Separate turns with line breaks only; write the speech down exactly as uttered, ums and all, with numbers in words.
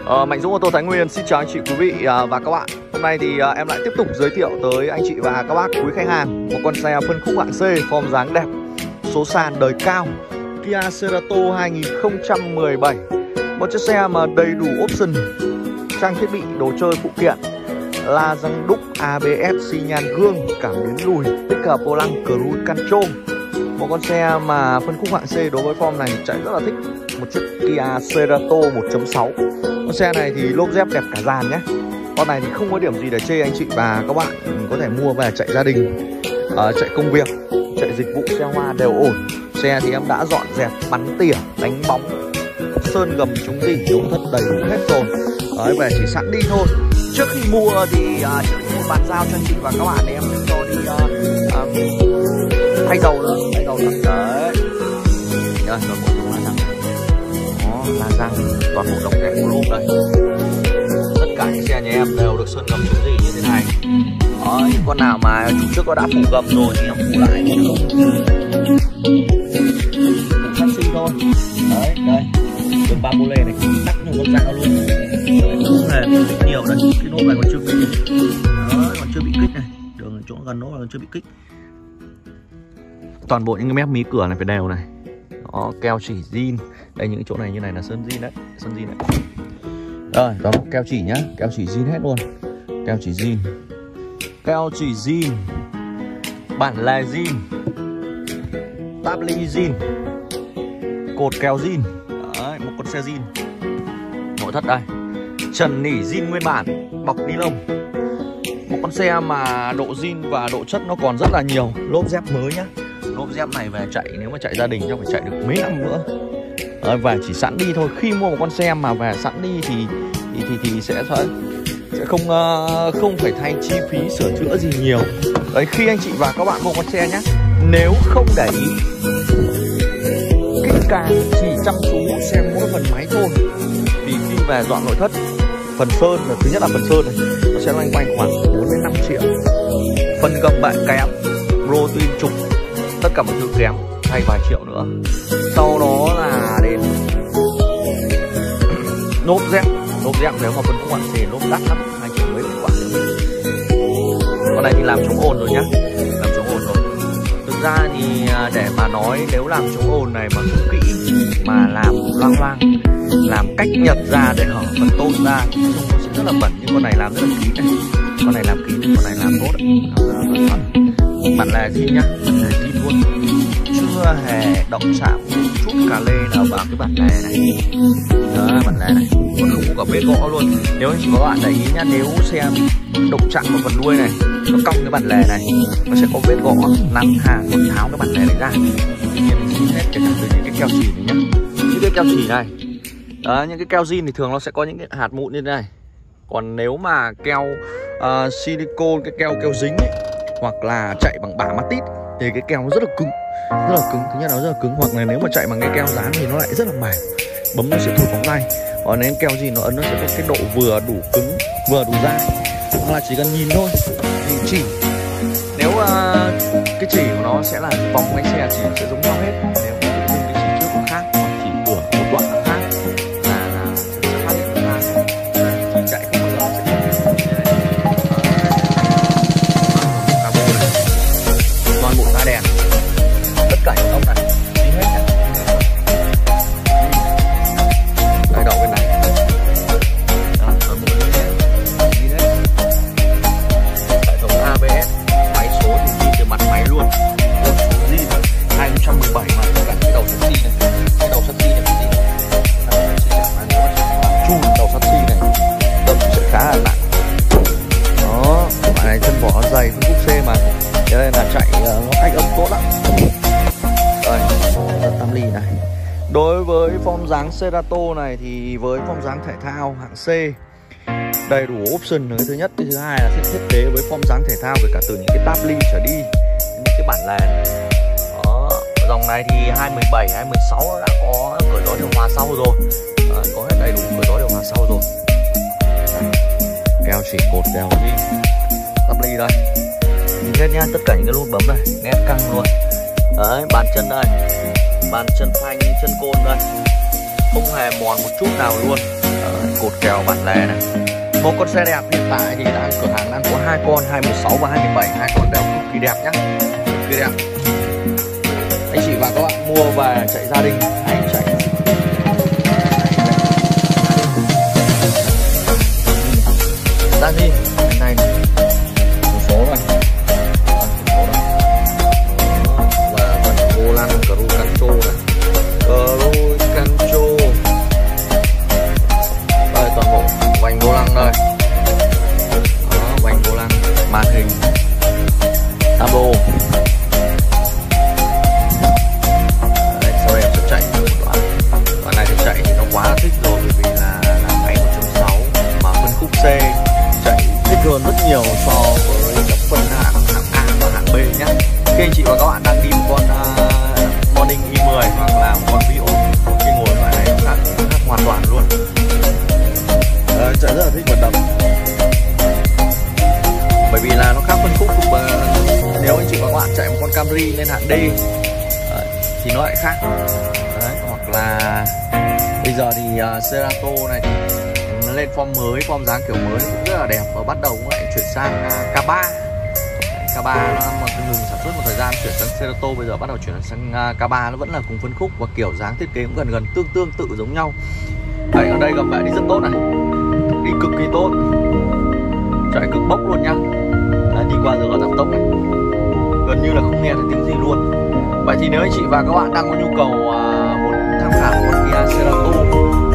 Ờ, Mạnh Dũng ô tô Thái Nguyên xin chào anh chị, quý vị à, và các bạn. Hôm nay thì à, em lại tiếp tục giới thiệu tới anh chị và các bác quý khách hàng một con xe phân khúc hạng C, form dáng đẹp, số sàn đời cao, Kia Cerato hai nghìn không trăm mười bảy. Một chiếc xe mà đầy đủ option, trang thiết bị, đồ chơi phụ kiện, la răng đúc, a bê ét, xi nhan gương, cảm biến lùi, tích hợp vô lăng, cruise control. Một con xe mà phân khúc hạng C đối với form này chạy rất là thích. Một chiếc Kia Cerato một chấm sáu. Con xe này thì lốp dép đẹp cả dàn nhé. Con này thì không có điểm gì để chê anh chị và các bạn có thể mua về chạy gia đình, uh, chạy công việc, chạy dịch vụ xe hoa đều ổn. Xe thì em đã dọn dẹp, bắn tỉa, đánh bóng, sơn gầm chống gì, chống thất đầy đủ hết rồi. Đấy, về chỉ sẵn đi thôi. Trước khi mua thì uh, trước khi mua bàn giao cho anh chị và các bạn thì em sẽ cho đi uh, uh, thay dầu nữa, thay dầu nữa. Đấy. Đây, toàn bộ la răng. Đó, la răng, toàn bộ độc kẹp của lốp đây. Tất cả những xe nhà em đều được sơn gầm chống gì như thế này. Đó, những con nào mà chủ trước có đã phủ gầm rồi thì em phủ lại. Phủ sắt xi thôi. Đấy, đây. Đường ba bô lê này, tắt một con dao luôn. Không hề bị nhiều đây. Cái nốt này còn chưa bị. Đó, còn chưa bị kích này. Đường chỗ gần nốt còn chưa bị kích. Toàn bộ những cái mép mí cửa này phải đều này. Đó, keo chỉ zin. Đây, những chỗ này như này là sơn zin đấy, sơn zin đấy. Rồi, toàn bộ keo chỉ nhá, keo chỉ zin hết luôn. Keo chỉ zin. Keo chỉ zin. Bản lề zin. Táp ly zin. Cột keo zin. Đấy, một con xe zin. Nội thất đây. Trần nỉ zin nguyên bản, bọc ni lông. Một con xe mà độ zin và độ chất nó còn rất là nhiều. Lốp dép mới nhá. Lốp dép này về chạy, nếu mà chạy gia đình chắc phải chạy được mấy năm nữa. Đấy, về chỉ sẵn đi thôi. Khi mua một con xe mà về sẵn đi thì thì thì, thì sẽ sẽ không uh, không phải thay chi phí sửa chữa gì nhiều. Đấy, khi anh chị và các bạn mua con xe nhé, nếu không để ý kỹ càng, chỉ chăm chú xem mỗi phần máy thôi, thì khi về dọn nội thất, phần sơn là thứ nhất là phần sơn này nó sẽ loanh quanh khoảng bốn đến năm triệu. Phần gầm bệ kém, rô tuyên trục, tất cả mọi thứ kém, thay vài triệu nữa. Sau đó là đến lốp dép. Lốp dép nếu mà phân khúc hạng C lốp đắt lắm, hai triệu mấy một quả. Con này thì làm chống ồn rồi nhá, làm chống ồn rồi. Thực ra thì để mà nói nếu làm chống ồn này mà không kỹ, mà làm loang loang, làm cách nhật ra để hở phần tôn ra thì trông nó sẽ rất là bẩn. Nhưng con này làm rất là kỹ này, con này làm kỹ này, con này làm tốt đấy. Bản lề zin nhá, bản lề zin luôn, chưa hề động chạm chút cà lê nào vào cái bản lề này. Đó, bản lề này còn không có cả vết gõ luôn. Nếu anh chị có bạn để ý nhá, nếu xe bị động chạm vào phần đuôi này, nó cong cái bản lề này, nó sẽ có vết gõ nắn hàng còn tháo cái bản lề này ra. Tuy nhiên mình xin hết kể cả từ những cái keo chỉ này nhá, những cái keo chỉ này. Đó, những cái keo zin thì thường nó sẽ có những cái hạt mụn như thế này. Còn nếu mà keo uh, silicone, cái keo keo dính ấy, hoặc là chạy bằng bả matit thì cái keo nó rất là cứng, rất là cứng. Thứ nhất nó rất là cứng, hoặc là nếu mà chạy bằng cái keo dán thì nó lại rất là mềm, bấm nó sẽ thổi phóng tay. Còn nếu keo gì nó ấn nó sẽ có cái độ vừa đủ cứng, vừa đủ dai. Hoặc là chỉ cần nhìn thôi thì chỉ, nếu uh, cái chỉ của nó sẽ là vòng cái xe chỉ sẽ giống nhau hết. Nếu mà cái chỉ trước nó khác, còn chỉ cửa một đoạn nó khác là là sẽ phát hiện ra chỉ chạy không bao giờ nó sẽ toàn bộ da đèn, tất cả những ốc này đi hết nhá. Đây, đầu bên này đó, toàn bộ đi hết, đi hết. Hệ thống a bê ét, máy số thì đi từ mặt máy luôn. Đầu số di hai nghìn không trăm mười bảy mà tất cả cái đầu sắt xi này, cái đầu sắt xi này cái gì? Nếu mà chùn đầu sắt xi này, đâm sẽ khá là nặng. Đó, bạn này chân vỏ dày, phân khúc C mà. Cho nên là chạy nó cách âm tốt lắm. Đây, tam ly này. Đối với form dáng Cerato này thì với form dáng thể thao hạng C, đầy đủ option là cái thứ nhất. Cái thứ hai là sẽ thiết kế với form dáng thể thao về cả từ những cái tab ly trở đi, những cái bản lề này. Đó, dòng này thì hai mười bảy, hai mười sáu nó đã có cửa gió điều hòa sau rồi. Đấy, có hết đầy đủ cửa gió điều hòa sau rồi. Đây, keo chỉ cột keo đi, tab ly đây. Nhìn hết nhá, tất cả những cái nút bấm này nét căng luôn. Đấy, bàn chân đây, bàn chân phanh, chân côn đây, không hề mòn một chút nào luôn. Đấy. cột kèo bản lề này. Một con xe đẹp hiện tại thì đang cửa hàng đang có hai con hai một sáu và hai một bảy, hai con đều cực kỳ đẹp nhá, cực kỳ đẹp. Anh chị và các bạn mua về chạy gia đình hay chạy ra đi này một số rồi và phần vô lăng Cru Cancho này, Cru Cancho đây, toàn bộ vành vô lăng đây. Đó, vành vô lăng, màn hình Tambo. Đây, sau đây em sẽ chạy một đoạn. Đoạn này thì chạy thì nó quá là thích rồi, bởi vì là là máy một chấm sáu mà phân khúc C chạy thích hơn rất nhiều so với các phân hạng hạng A và hạng B nhé. Khi anh chị và các bạn đang đi một con uh, Morning i mười hoặc là một con Vios, khi ngồi loại này nó khác, khác hoàn toàn luôn. Ờ, chạy rất là thích vận động, bởi vì là nó khác phân khúc. uh, Nếu anh chị và các bạn chạy một con Camry lên hạng D uh, thì nó lại khác. Đấy, hoặc là bây giờ thì uh, Cerato này nó lên form mới, form dáng kiểu mới cũng rất là đẹp, và bắt đầu cũng lại chuyển sang uh, K ba. K ba nó mà ngừng sản xuất một thời gian, chuyển sang Cerato, bây giờ bắt đầu chuyển sang uh, K ba. Nó vẫn là cùng phân khúc và kiểu dáng thiết kế cũng gần gần tương tương tự giống nhau. Đấy, ở đây gặp bạn đi rất tốt này, đi cực kỳ tốt, chạy cực bốc luôn nhá. Đấy, đi qua giờ giảm tốc này gần như là không nghe thấy tiếng gì luôn. Vậy thì nếu anh chị và các bạn đang có nhu cầu uh, muốn tham khảo con Kia Cerato